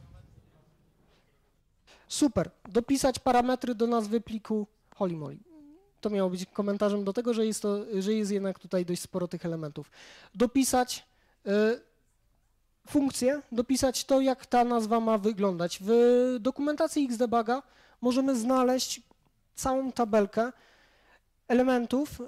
super, dopisać parametry do nazwy pliku holy moly. To miało być komentarzem do tego, że jest jednak tutaj dość sporo tych elementów. Dopisać funkcję, dopisać to, jak ta nazwa ma wyglądać. W dokumentacji Xdebuga możemy znaleźć całą tabelkę elementów,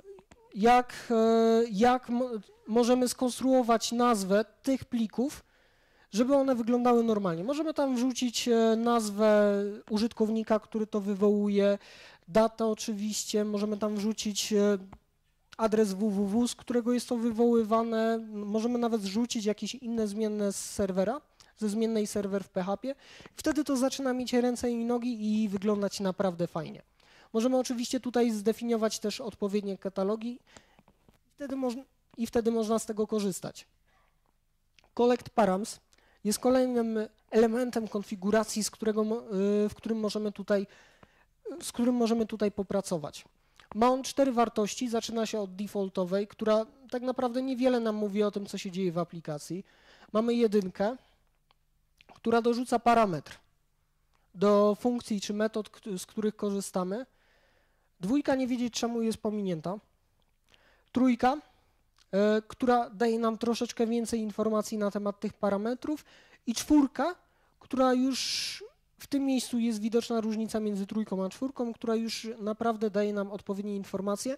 jak możemy skonstruować nazwę tych plików, żeby one wyglądały normalnie. Możemy tam wrzucić nazwę użytkownika, który to wywołuje, datę oczywiście, możemy tam wrzucić adres www, z którego jest to wywoływane, możemy nawet zrzucić jakieś inne zmienne z serwera, ze zmiennej serwer w PHP. Wtedy to zaczyna mieć ręce i nogi i wyglądać naprawdę fajnie. Możemy oczywiście tutaj zdefiniować też odpowiednie katalogi i wtedy można z tego korzystać. Collect params jest kolejnym elementem konfiguracji, z którym możemy tutaj popracować. Ma on 4 wartości, zaczyna się od defaultowej, która tak naprawdę niewiele nam mówi o tym, co się dzieje w aplikacji. Mamy 1, która dorzuca parametr do funkcji czy metod, z których korzystamy. 2, nie wiedzieć czemu jest pominięta. 3, która daje nam troszeczkę więcej informacji na temat tych parametrów. I 4, która już w tym miejscu jest widoczna różnica między 3 a 4, która już naprawdę daje nam odpowiednie informacje.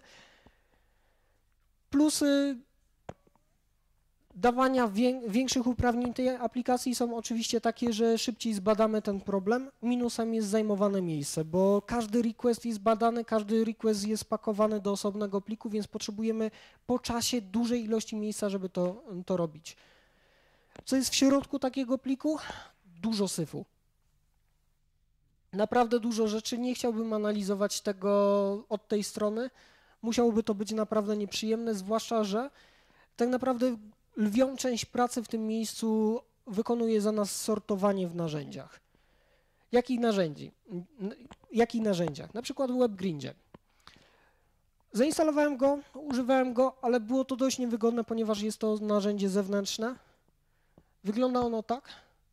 Plusy dawania większych uprawnień tej aplikacji są oczywiście takie, że szybciej zbadamy ten problem. Minusem jest zajmowane miejsce, bo każdy request jest badany, każdy request jest pakowany do osobnego pliku, więc potrzebujemy po czasie dużej ilości miejsca, żeby to robić. Co jest w środku takiego pliku? Dużo syfu. Naprawdę dużo rzeczy. Nie chciałbym analizować tego od tej strony. Musiałoby to być naprawdę nieprzyjemne, zwłaszcza, że tak naprawdę lwią część pracy w tym miejscu wykonuje za nas sortowanie w narzędziach. Jakich narzędziach? Na przykład w WebGrindzie. Zainstalowałem go, używałem go, ale było to dość niewygodne, ponieważ jest to narzędzie zewnętrzne. Wygląda ono tak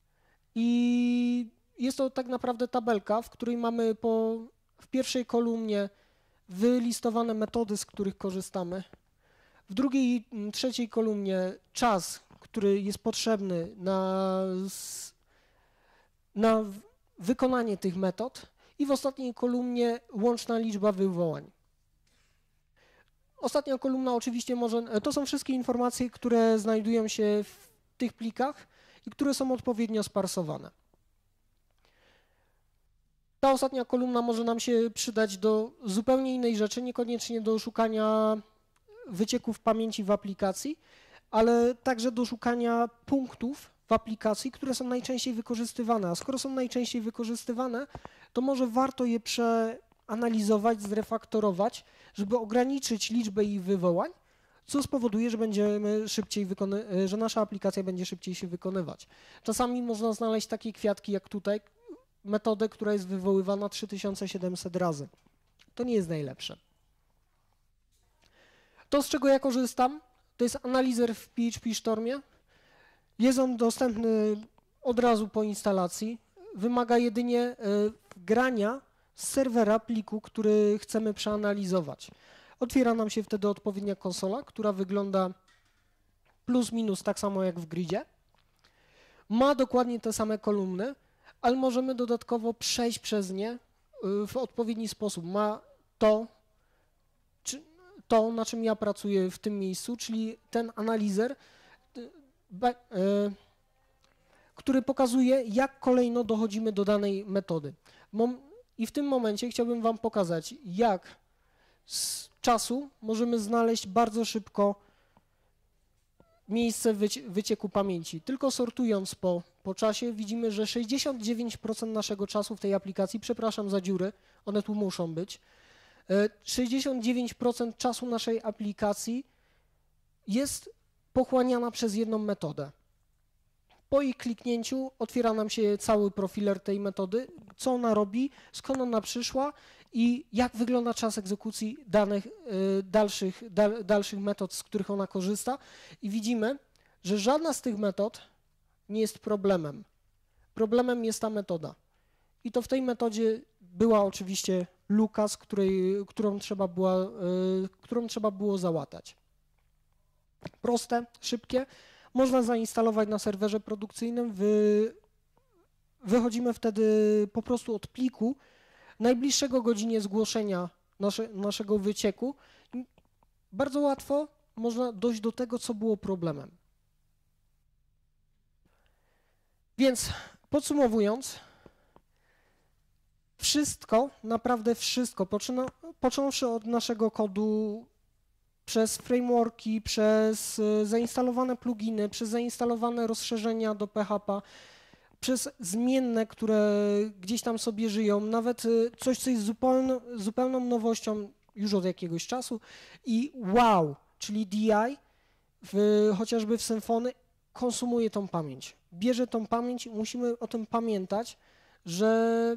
i jest to tak naprawdę tabelka, w której mamy w pierwszej kolumnie wylistowane metody, z których korzystamy. W drugiej, trzeciej kolumnie czas, który jest potrzebny na wykonanie tych metod i w ostatniej kolumnie łączna liczba wywołań. Ostatnia kolumna oczywiście to są wszystkie informacje, które znajdują się w tych plikach i które są odpowiednio sparsowane. Ta ostatnia kolumna może nam się przydać do zupełnie innej rzeczy, niekoniecznie do szukania wycieków pamięci w aplikacji, ale także do szukania punktów w aplikacji, które są najczęściej wykorzystywane. A skoro są najczęściej wykorzystywane, to może warto je przeanalizować, zrefaktorować, żeby ograniczyć liczbę ich wywołań, co spowoduje, że nasza aplikacja będzie szybciej się wykonywać. Czasami można znaleźć takie kwiatki jak tutaj, metodę, która jest wywoływana 3700 razy. To nie jest najlepsze. To, z czego ja korzystam, to jest analizer w PHP Stormie. Jest on dostępny od razu po instalacji. Wymaga jedynie grania z serwera pliku, który chcemy przeanalizować. Otwiera nam się wtedy odpowiednia konsola, która wygląda plus minus tak samo jak w gridzie. Ma dokładnie te same kolumny, ale możemy dodatkowo przejść przez nie w odpowiedni sposób. Ma to, na czym ja pracuję w tym miejscu, czyli ten analizer, który pokazuje, jak kolejno dochodzimy do danej metody. I w tym momencie chciałbym Wam pokazać, jak z czasu możemy znaleźć bardzo szybko miejsce wycieku pamięci. Tylko sortując po czasie widzimy, że 69% naszego czasu w tej aplikacji, przepraszam za dziury, one tu muszą być, 69% czasu naszej aplikacji jest pochłaniana przez jedną metodę. Po ich kliknięciu otwiera nam się cały profiler tej metody, co ona robi, skąd ona przyszła i jak wygląda czas egzekucji dalszych metod, z których ona korzysta. I widzimy, że żadna z tych metod nie jest problemem. Problemem jest ta metoda. I to w tej metodzie była oczywiście luka, którą trzeba było załatać. Proste, szybkie. można zainstalować na serwerze produkcyjnym. Wychodzimy wtedy po prostu od pliku najbliższego godzinie zgłoszenia naszego wycieku. Bardzo łatwo można dojść do tego, co było problemem. Więc podsumowując, wszystko, naprawdę wszystko, począwszy od naszego kodu, przez frameworki, przez zainstalowane pluginy, przez zainstalowane rozszerzenia do PHP, przez zmienne, które gdzieś tam sobie żyją, nawet coś, co jest zupełną nowością już od jakiegoś czasu i wow, czyli DI, chociażby w Symfony, konsumuje tą pamięć. Bierze tą pamięć i musimy o tym pamiętać, że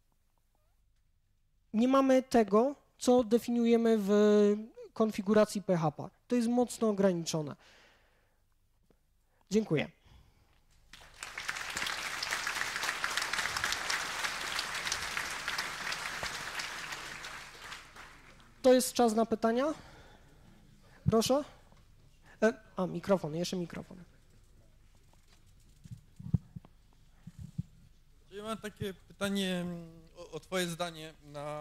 nie mamy tego, co definiujemy w konfiguracji PHP. To jest mocno ograniczone. Dziękuję. To jest czas na pytania. Proszę. Mikrofon, jeszcze mikrofon. Ja mam takie pytanie o twoje zdanie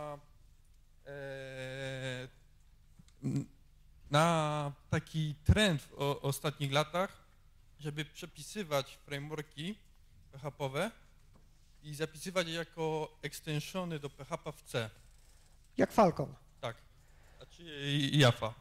na taki trend w ostatnich latach, żeby przepisywać frameworki PHP-owe i zapisywać je jako extensiony do PHP w C. Jak Falcon. Tak, znaczy Jaffa.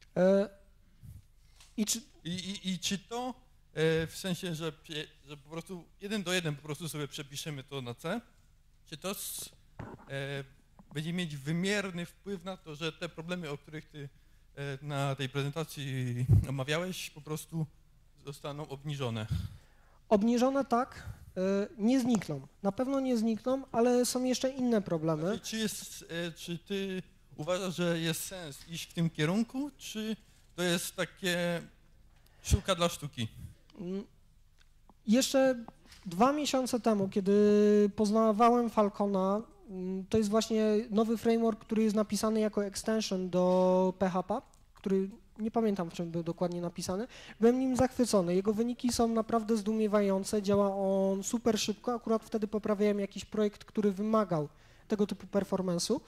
I czy to w sensie, że po prostu 1 do 1 po prostu sobie przepiszemy to na C, czy to będzie mieć wymierny wpływ na to, że te problemy, o których ty na tej prezentacji omawiałeś, po prostu zostaną obniżone? Obniżone tak, nie znikną. Na pewno nie znikną, ale są jeszcze inne problemy. Czy ty uważasz, że jest sens iść w tym kierunku, czy to jest takie sztuka dla sztuki? Jeszcze 2 miesiące temu, kiedy poznawałem Falcona, to jest właśnie nowy framework, który jest napisany jako extension do PHP, który nie pamiętam, w czym był dokładnie napisany. Byłem nim zachwycony. Jego wyniki są naprawdę zdumiewające, działa on super szybko. Akurat wtedy poprawiałem jakiś projekt, który wymagał tego typu performance'u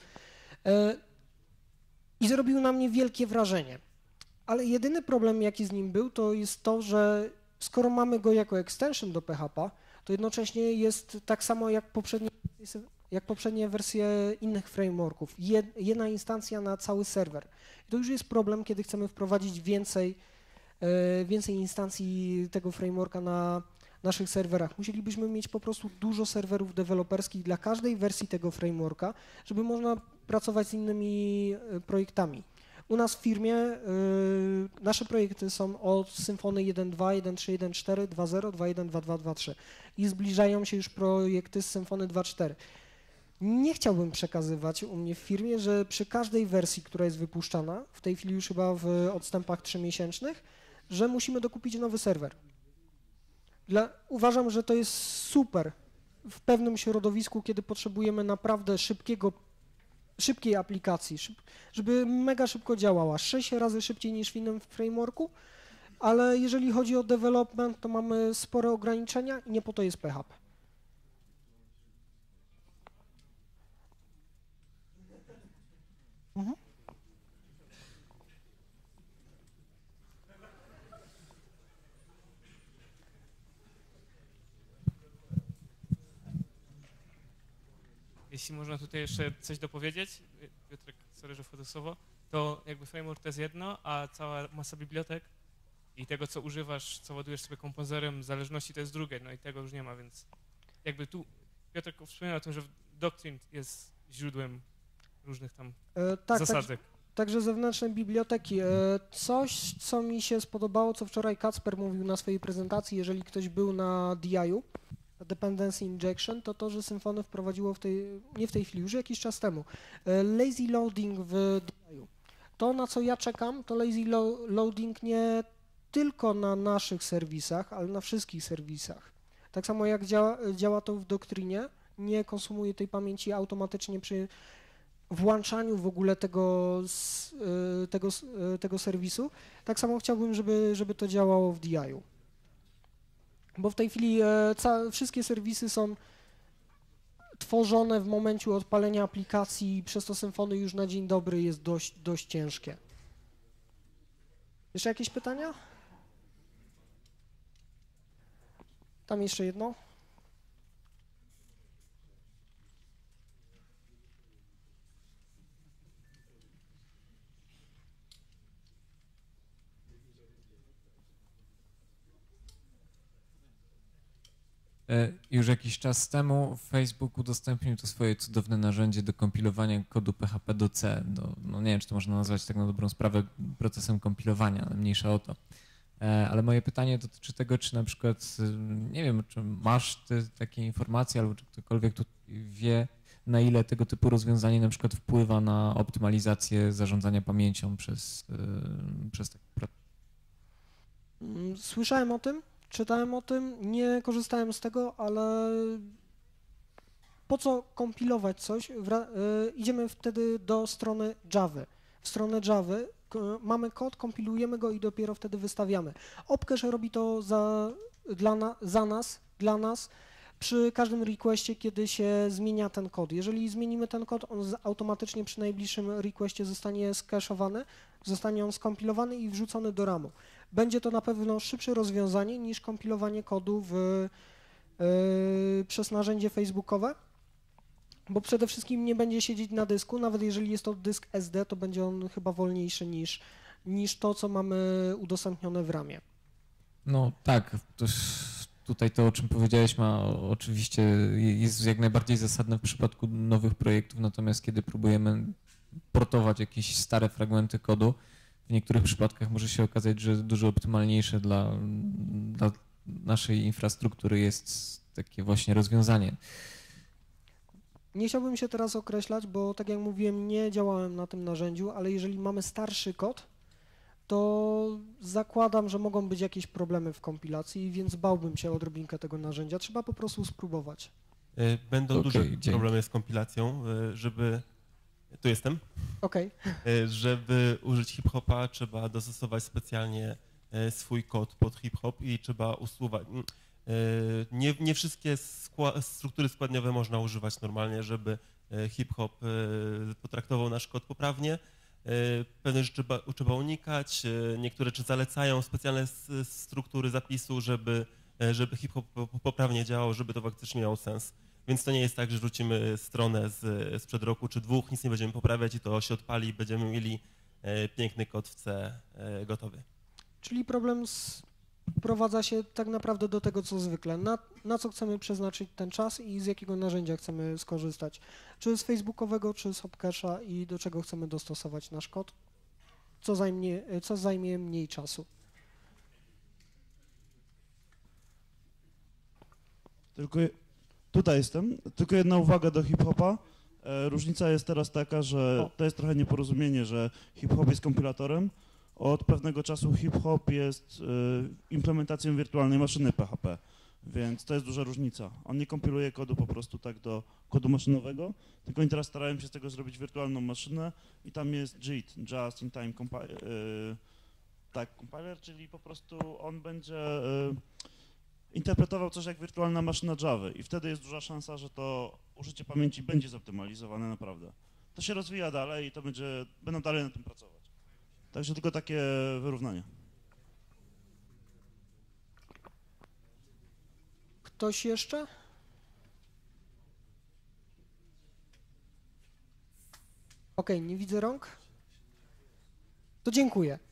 i zrobił na mnie wielkie wrażenie. Ale jedyny problem, jaki z nim był, to jest to, że skoro mamy go jako extension do PHP, to jednocześnie jest tak samo jak poprzednie wersje innych frameworków. Jedna instancja na cały serwer. I to już jest problem, kiedy chcemy wprowadzić więcej instancji tego frameworka na naszych serwerach. Musielibyśmy mieć po prostu dużo serwerów deweloperskich dla każdej wersji tego frameworka, żeby można pracować z innymi projektami. U nas w firmie nasze projekty są od Symfony 1.2, 1.3, 1.4, 2.0, 2.1, 2.2, 2.3 i zbliżają się już projekty z Symfony 2.4. Nie chciałbym przekazywać u mnie w firmie, że przy każdej wersji, która jest wypuszczana, w tej chwili już chyba w odstępach 3-miesięcznych, że musimy dokupić nowy serwer. Uważam, że to jest super w pewnym środowisku, kiedy potrzebujemy naprawdę szybkiej aplikacji, żeby mega szybko działała, 6 razy szybciej niż w innym frameworku, ale jeżeli chodzi o development, to mamy spore ograniczenia i nie po to jest PHP. Mhm. Jeśli można tutaj jeszcze coś dopowiedzieć, Piotrek, sorry, że wchodzę w słowo, to jakby framework to jest jedno, a cała masa bibliotek i tego, co używasz, co ładujesz sobie kompozerem, zależności to jest drugie, no i tego już nie ma, więc jakby tu Piotrek wspomniał o tym, że Doctrine jest źródłem różnych tam zasadek. Także zewnętrzne biblioteki. Coś, co mi się spodobało, co wczoraj Kacper mówił na swojej prezentacji, jeżeli ktoś był na DI-u, Dependency Injection, to, że Symfony wprowadziło nie w tej chwili, już jakiś czas temu, lazy loading w DI-u. To, na co ja czekam, to lazy loading nie tylko na naszych serwisach, ale na wszystkich serwisach. Tak samo jak działa to w doktrynie, nie konsumuje tej pamięci automatycznie przy włączaniu w ogóle tego serwisu. Tak samo chciałbym, żeby to działało w DI-u. Bo w tej chwili wszystkie serwisy są tworzone w momencie odpalenia aplikacji, przez to Symfony już na dzień dobry jest dość ciężkie. Jeszcze jakieś pytania? Tam jeszcze jedno. Już jakiś czas temu Facebook udostępnił to swoje cudowne narzędzie do kompilowania kodu PHP do C. No nie wiem, czy to można nazwać tak na dobrą sprawę procesem kompilowania, ale mniejsza o to. Ale moje pytanie dotyczy tego, czy na przykład, nie wiem, czy masz ty takie informacje, albo czy ktokolwiek tu wie, na ile tego typu rozwiązanie na przykład wpływa na optymalizację zarządzania pamięcią przez taki proces. Słyszałem o tym, czytałem o tym, nie korzystałem z tego, ale po co kompilować coś? Idziemy wtedy do strony Java. W stronę Java mamy kod, kompilujemy go i dopiero wtedy wystawiamy. Opcache robi to dla nas przy każdym requestie, kiedy się zmienia ten kod. Jeżeli zmienimy ten kod, on automatycznie przy najbliższym requestie zostanie skaszowany, zostanie on skompilowany i wrzucony do RAMu. Będzie to na pewno szybsze rozwiązanie niż kompilowanie kodu przez narzędzie facebookowe, bo przede wszystkim nie będzie siedzieć na dysku, nawet jeżeli jest to dysk SD, to będzie on chyba wolniejszy niż to, co mamy udostępnione w RAMie. No tak, tutaj to, o czym powiedziałeś, oczywiście jest jak najbardziej zasadne w przypadku nowych projektów, natomiast kiedy próbujemy portować jakieś stare fragmenty kodu, w niektórych przypadkach może się okazać, że dużo optymalniejsze dla naszej infrastruktury jest takie właśnie rozwiązanie. Nie chciałbym się teraz określać, bo tak jak mówiłem, nie działałem na tym narzędziu, ale jeżeli mamy starszy kod, to zakładam, że mogą być jakieś problemy w kompilacji, więc bałbym się odrobinkę tego narzędzia. Trzeba po prostu spróbować. Będą duże problemy z kompilacją, żeby... Tu jestem. Okej. Żeby użyć hip-hopa, trzeba dostosować specjalnie swój kod pod hip-hop i trzeba usuwać. Nie wszystkie struktury składniowe można używać normalnie, żeby hip-hop potraktował nasz kod poprawnie. Pewne rzeczy trzeba unikać, niektóre rzeczy zalecają specjalne struktury zapisu, żeby hip-hop poprawnie działał, żeby to faktycznie miało sens. Więc to nie jest tak, że wrzucimy stronę sprzed roku czy dwóch, nic nie będziemy poprawiać i to się odpali i będziemy mieli piękny kod w C gotowy. Czyli problem sprowadza się tak naprawdę do tego, co zwykle. Na co chcemy przeznaczyć ten czas i z jakiego narzędzia chcemy skorzystać. Czy z facebookowego, czy z Opcache'a i do czego chcemy dostosować nasz kod, co zajmie mniej czasu. Tutaj jestem. Tylko jedna uwaga do hip-hopa. Różnica jest teraz taka, że to jest trochę nieporozumienie, że hip-hop jest kompilatorem. Od pewnego czasu hip-hop jest implementacją wirtualnej maszyny PHP, więc to jest duża różnica. On nie kompiluje kodu po prostu tak do kodu maszynowego, tylko oni teraz starają się z tego zrobić wirtualną maszynę i tam jest JIT, Just in Time Compiler, czyli po prostu on będzie interpretował coś jak wirtualna maszyna Java i wtedy jest duża szansa, że to użycie pamięci będzie zoptymalizowane naprawdę. To się rozwija dalej i to będą dalej na tym pracować. Także tylko takie wyrównanie. Ktoś jeszcze? Okej, nie widzę rąk. To dziękuję.